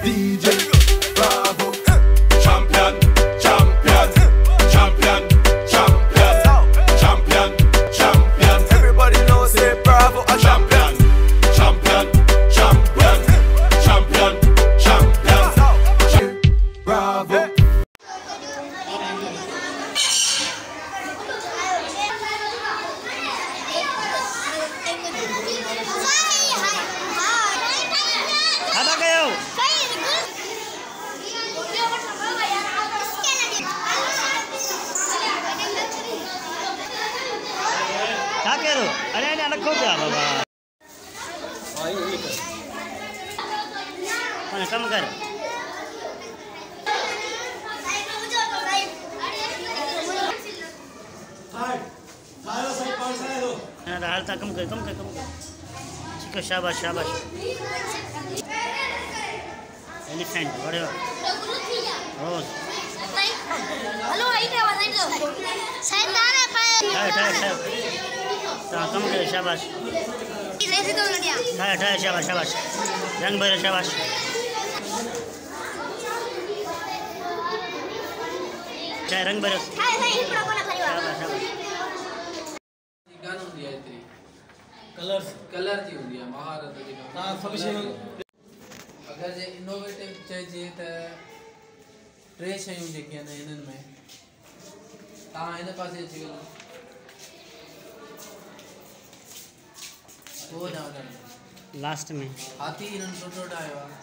DJ Bravo. Champion, champion, champion, champion, champion, champion. Everybody knows say Bravo a champion. Champion, champion, champion, champion. Bravo. अरे अलग हो गया बाबा कम कर हालता कम कर ठीक है शाबाश शाबाश एलिफेंट बड़े रोज हेलो कम कर शाबाश शाबाश शाबाश रंग भरे शाबाश चाहे रंग भरे कलर जी होंदी है महारत जी अगर जे इनोवेटिव चाहिए त टे शयूं जेके आहिनि हिननि में तव्हां हिन पासे अची वञो लास्ट में हाथी इन्हनि सुठो ठाहियो आहे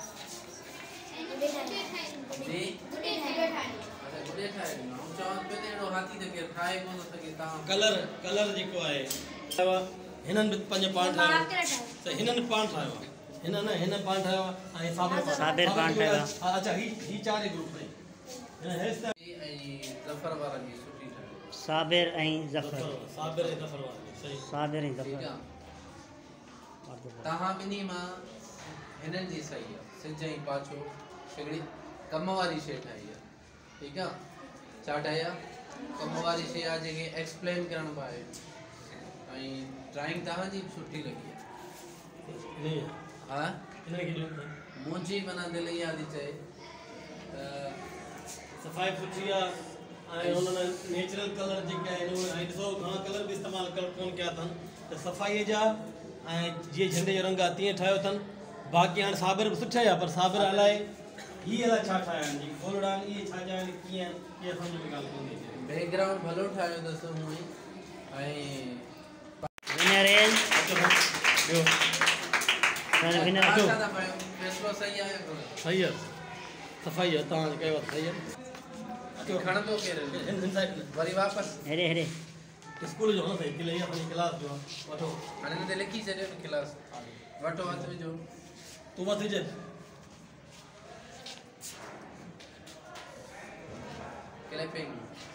जी अच्छा गुॾे ठाहे ॾिनो ऐं चवां पियो त अहिड़ो हाथी त केरु ठाहे कोन थो सघे तव्हां कलर जेको आहे हिननि बि पंज पाण ठाहियो त हिननि पाण ठाहियो आहे हिन पाण ठाहियो आहे ऐं साबिर पाण ठाहियो आहे अच्छा ही चार ग्रुप में ऐं ज़फ़र वारा बि सुठी ठाहियो साबिर ऐं ज़फ़र साबिर ऐं ज़फ़र वारा सही साबिर ऐं ठीकु ज़फ़र आहे तव्हां ॿिन्ही मां हिननि जी सही आहे सिज ऐं पाछो हिकिड़ी कम वारी शइ ठाही आहे ठीकु आहे छा ठाही आहे कम वारी शइ आहे जेके एक्सप्लेन करण बि आहे ऐं ड्राइंग तव्हांजी बि सुठी लॻी आहे हा मुंहिंजी माना दिलि इहा थी चए त सफ़ाई सुठी आहे ऐं हुननि नेचुरल कलर जेके आहिनि उहे ऐं ॾिसो घणा कलर बि इस्तेमालु कोन कया अथनि त सफ़ाईअ जा ऐं जीअं झंडे जो रंग आहे तीअं ठाहियो अथनि बाक़ी हाणे साबिर बि सुठा आहे पर साबिर अलाए हीअ अलाए छा ठाहिया आहिनि जेके गोलड़ा आहिनि इहे छा जा आहिनि कीअं आहिनि इहा सम्झ में ॻाल्हि कोन थी अचे बैकग्राउंड भलो ठाहियो अथसि हूअं ई ऐं विनर इज ॿियो विनर छा था पायो फैसलो सही आहे सही आहे सफ़ाई आहे तव्हां कयो सही आहे खणंदो केरु वरी वापसि हेरे हेरे स्कूल जो न सही किले असांजी क्लास जो वठो हाणे हिन ते लिखी छॾियो न क्लास वठो हथ विझो तूं मत विझ क्लैपिंग